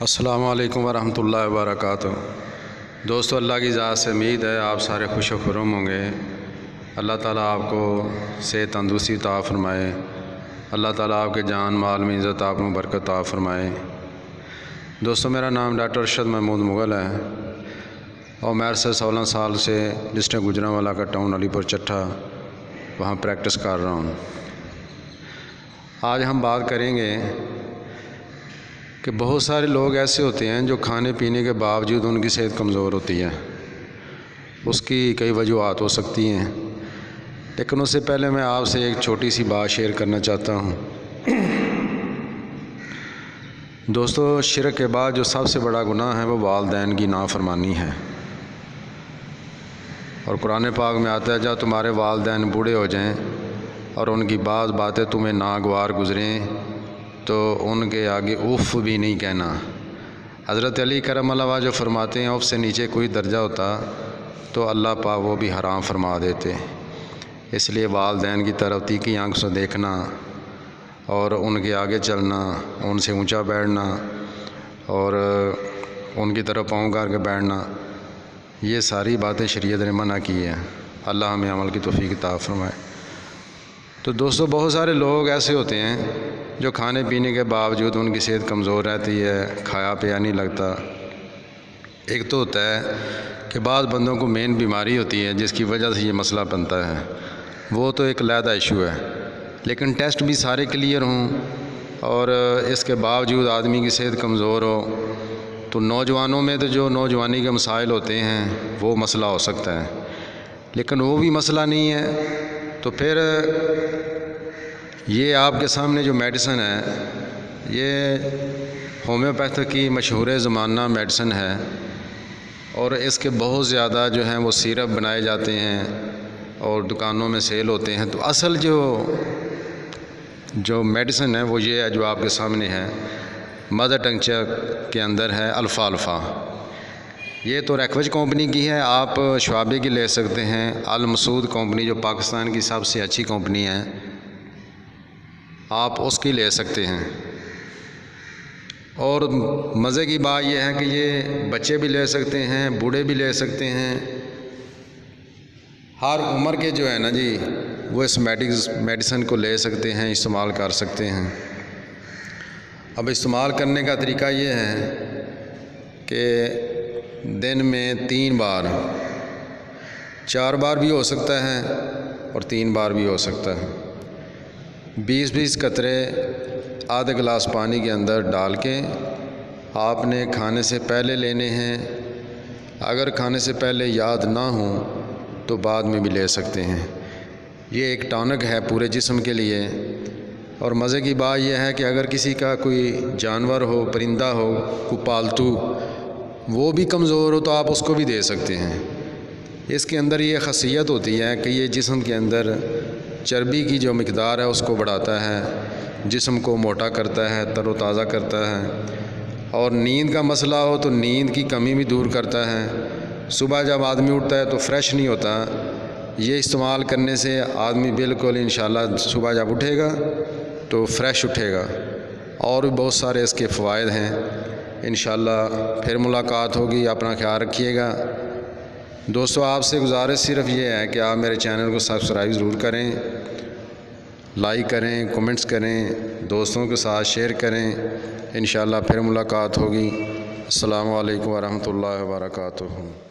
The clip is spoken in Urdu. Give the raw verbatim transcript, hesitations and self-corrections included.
السلام علیکم ورحمۃ اللہ وبرکاتہ۔ دوستو، اللہ کی ذات سے امید ہے آپ سارے خوش و خرم ہوں گے۔ اللہ تعالیٰ آپ کو صحت تندرستی عطا فرمائے۔ اللہ تعالیٰ آپ کے جان مال میں عزت آپ کو برکت عطا فرمائے۔ دوستو، میرا نام ڈاکٹر ارشد محمود مغل ہے اور میں سے سولہ سال سے ڈسٹرکٹ گوجرانوالا کا ٹاؤن علی پور چٹھا وہاں پریکٹس کر رہا ہوں۔ آج ہم بات کریں گے کہ بہت سارے لوگ ایسے ہوتے ہیں جو کھانے پینے کے باوجود ان کی صحت کمزور ہوتی ہے۔ اس کی کئی وجوہات ہو سکتی ہیں، لیکن اس سے پہلے میں آپ سے ایک چھوٹی سی بات شیئر کرنا چاہتا ہوں۔ دوستو، شرک کے بعد جو سب سے بڑا گناہ ہے وہ والدین کی نافرمانی ہے، اور قرآن پاک میں آتا ہے جب تمہارے والدین بوڑھے ہو جائیں اور ان کی بعض باتیں تمہیں ناگوار گزریں تو ان کے آگے اف بھی نہیں کہنا۔ حضرت علی کرم اللہ وجہ فرماتے ہیں اف سے نیچے کوئی درجہ ہوتا تو اللہ پاک وہ بھی حرام فرما دیتے۔ اس لیے والدین کی طرف تیکھی آنکھ سے دیکھنا اور ان کے آگے چلنا، ان سے اونچا بیٹھنا اور ان کی طرف پاؤں کر کے بیٹھنا، یہ ساری باتیں شریعت نے منع کی ہیں۔ اللہ ہمیں عمل کی توفیق عطا فرمائے۔ تو دوستو، بہت سارے لوگ ایسے ہوتے ہیں جو کھانے پینے کے باوجود ان کی صحت کمزور رہتی ہے، کھایا پیا نہیں لگتا۔ ایک تو ہوتا ہے کہ بعض بندوں کو مین بیماری ہوتی ہے جس کی وجہ سے یہ مسئلہ بنتا ہے، وہ تو ایک علیحدہ ایشو ہے، لیکن ٹیسٹ بھی سارے کلیئر ہوں اور اس کے باوجود آدمی کی صحت کمزور ہو تو نوجوانوں میں تو جو نوجوانی کے مسائل ہوتے ہیں وہ مسئلہ ہو سکتا ہے، لیکن وہ بھی مسئلہ نہیں ہے تو پھر یہ آپ کے سامنے جو میڈیسن ہے یہ ہومیوپیتھ کی مشہور زمانہ میڈیسن ہے، اور اس کے بہت زیادہ جو ہیں وہ سیرپ بنائے جاتے ہیں اور دکانوں میں سیل ہوتے ہیں۔ تو اصل جو جو میڈیسن ہے وہ یہ ہے جو آپ کے سامنے ہے، مدر ٹنکچر کے اندر ہے الفا الفا۔ یہ تو ریکوج کمپنی کی ہے، آپ شعبے کی لے سکتے ہیں۔ المسعود کمپنی جو پاکستان کی سب سے اچھی کمپنی ہے، آپ اس کی لے سکتے ہیں۔ اور مزے کی بات یہ ہے کہ یہ بچے بھی لے سکتے ہیں، بوڑھے بھی لے سکتے ہیں، ہر عمر کے جو ہے نا جی وہ اس میڈیسن کو لے سکتے ہیں، استعمال کر سکتے ہیں۔ اب استعمال کرنے کا طریقہ یہ ہے کہ دن میں تین بار، چار بار بھی ہو سکتا ہے اور تین بار بھی ہو سکتا ہے، بیس بیس قطرے آدھے گلاس پانی کے اندر ڈال کے آپ نے کھانے سے پہلے لینے ہیں۔ اگر کھانے سے پہلے یاد نہ ہوں تو بعد میں بھی لے سکتے ہیں۔ یہ ایک ٹانک ہے پورے جسم کے لیے، اور مزے کی بات یہ ہے کہ اگر کسی کا کوئی جانور ہو، پرندہ ہو، کوئی پالتو، وہ بھی کمزور ہو تو آپ اس کو بھی دے سکتے ہیں۔ اس کے اندر یہ خاصیت ہوتی ہے کہ یہ جسم کے اندر چربی کی جو مقدار ہے اس کو بڑھاتا ہے، جسم کو موٹا کرتا ہے، تر و تازہ کرتا ہے، اور نیند کا مسئلہ ہو تو نیند کی کمی بھی دور کرتا ہے۔ صبح جب آدمی اٹھتا ہے تو فریش نہیں ہوتا، یہ استعمال کرنے سے آدمی بالکل انشاءاللہ صبح جب اٹھے گا تو فریش اٹھے گا۔ اور بھی بہت سارے اس کے فوائد ہیں۔ انشاءاللہ پھر ملاقات ہوگی، اپنا خیال رکھیے گا۔ دوستو، آپ سے گزارش صرف یہ ہے کہ آپ میرے چینل کو سبسکرائب ضرور کریں، لائک کریں، کومنٹس کریں، دوستوں کے ساتھ شیئر کریں۔ انشاءاللہ پھر ملاقات ہوگی۔ السلام علیکم ورحمۃ اللہ وبرکاتہ۔